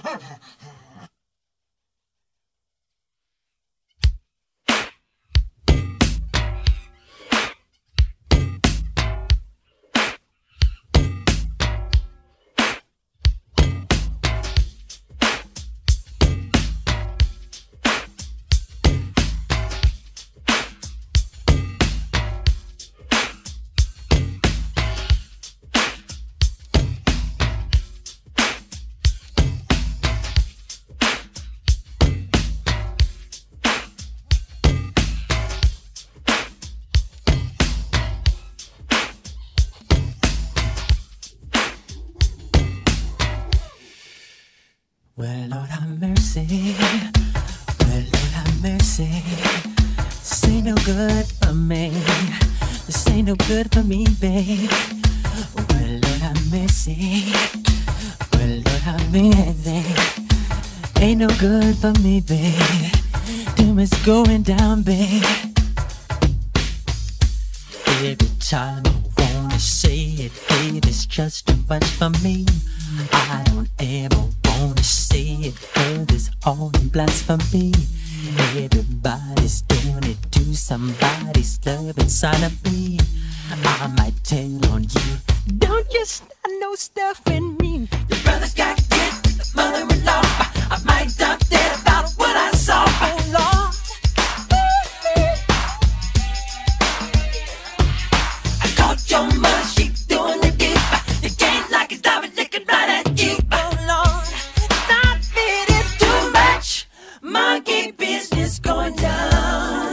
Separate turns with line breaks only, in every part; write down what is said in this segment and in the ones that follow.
Well, Lord have mercy. Well, Lord have mercy. This ain't no good for me. This ain't no good for me, babe. Well, Lord have mercy. Well, Lord have mercy. Ain't no good for me, babe. Too much going down, babe. Every time I wanna say it, babe, it's just too much for me. I don't ever wanna say it, 'cause it's all blasphemy. Everybody's doing it to somebody's love inside of me. I might tell on you, don't you start no stuff in me. Your brother's got kids, mother-in-law. I might talk dead about what I saw. Oh Lord, I caught your mother, she doing the deep. The game like it's diving, looking right at you. Oh Lord, stop it, it's too much. Monkey business going down.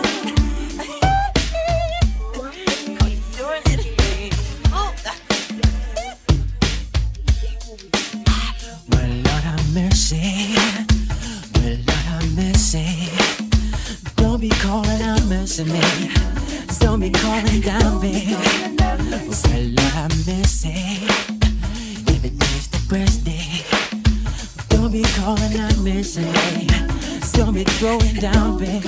Well, Lord have mercy. Well, Lord have mercy. Don't be calling out mercy me. Don't be calling down, babe. Well, Lord have mercy. Every day's the birthday. Don't be calling out mercy me. Don't be throwing down, babe.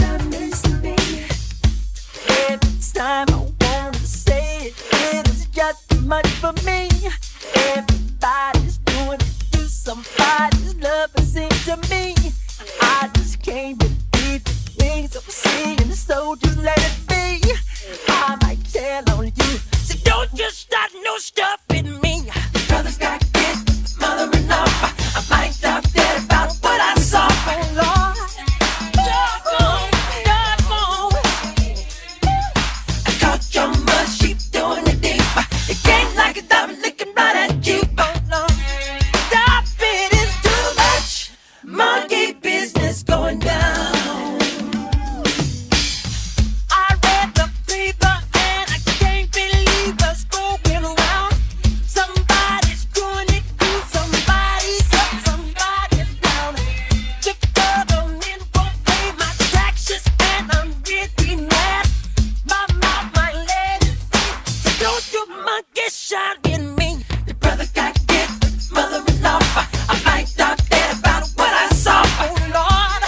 Every time I wanna say it, it's just too much for me. Everybody's doing it to somebody's love, it seems to me. I just can't believe the things I'm seeing, so just let it be. I might tell on you, so don't just start no stuff in me. Brother's got kids, mother-in-law. I might talk dead about what I saw. Oh Lord, doggone. I caught your mother, she doing it deep. The game like a diamond, looking right at you. Oh Lord, stop it, it's too much. Monkey business going down. I read the paper and I can't believe what's going around. Somebody's doing it to somebody's up, somebody's down. The government won't pay my taxes and I'm really mad. My mouth might let it be, so don't you monkey shine in me. Your brother got kids, mother-in-law. I might talk dead about what I saw. Oh Lord,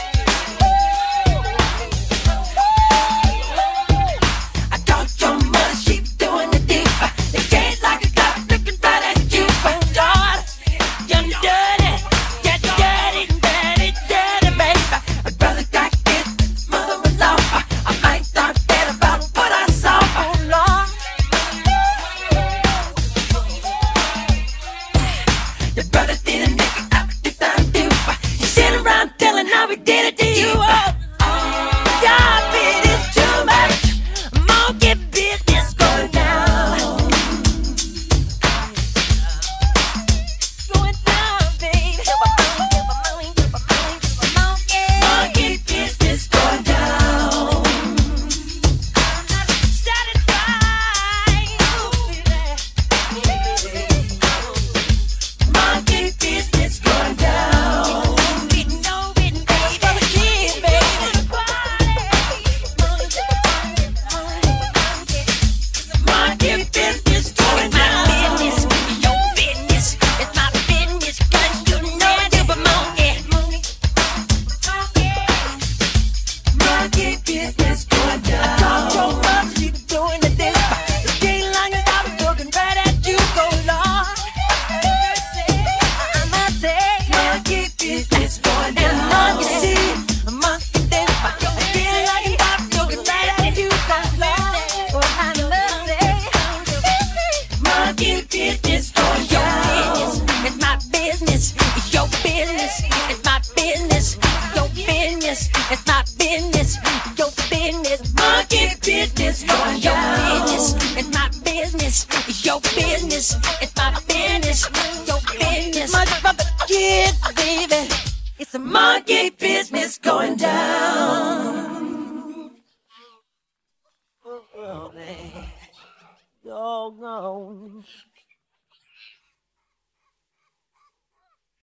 I caught your mother, she doing the deep. The game like a clock, looking right at you. Oh Lord, you're dirty, baby. My brother got kids, mother-in-law. I might talk dead about what I saw. Oh Lord, your brother didn't make it out the time too. You sit around telling how we did it to you. Stop it, it's too much. Monkey business going down. Going down, baby. Monkey business going down. I'm not satisfied. Monkey business going down. For the kids, baby. business going down. Your business is my business. It's your business. It's my business. Your business. Motherfucker kids, baby. It's a monkey business going down.